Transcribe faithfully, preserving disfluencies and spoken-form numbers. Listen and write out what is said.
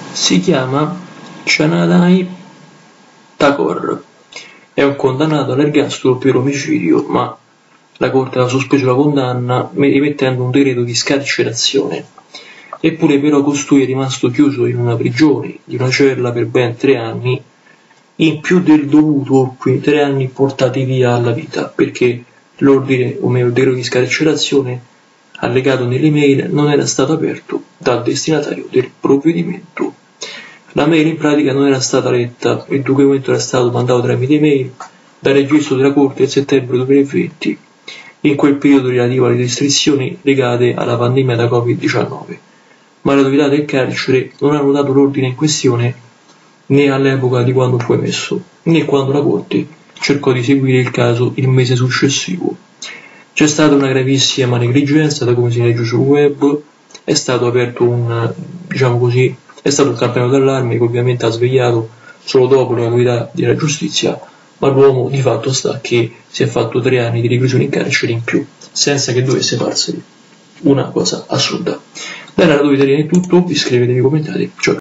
Si chiama Chinadai Thakur, è un condannato all'ergastolo per omicidio, ma la corte ha sospeso la condanna emettendo un decreto di scarcerazione. Eppure però costui è rimasto chiuso in una prigione di una cella per ben tre anni, in più del dovuto, quindi tre anni portati via alla vita, perché l'ordine, o meglio il decreto di scarcerazione allegato nell'email non era stato aperto dal destinatario del provvedimento. La mail in pratica non era stata letta, il documento era stato mandato tramite email dal registro della Corte nel settembre duemilaventi, in quel periodo relativo alle restrizioni legate alla pandemia da covid diciannove, ma le autorità del carcere non hanno dato l'ordine in questione né all'epoca di quando fu emesso, né quando la Corte cercò di seguire il caso il mese successivo. C'è stata una gravissima negligenza, da come si legge sul web, è stato aperto un, diciamo così, è stato un campanello d'allarme che ovviamente ha svegliato solo dopo le autorità della giustizia, ma l'uomo di fatto sta che si è fatto tre anni di reclusione in carcere in più, senza che dovesse farseli. Una cosa assurda. Da Narrato Italiano è tutto, iscrivetevi, commentate, ciao.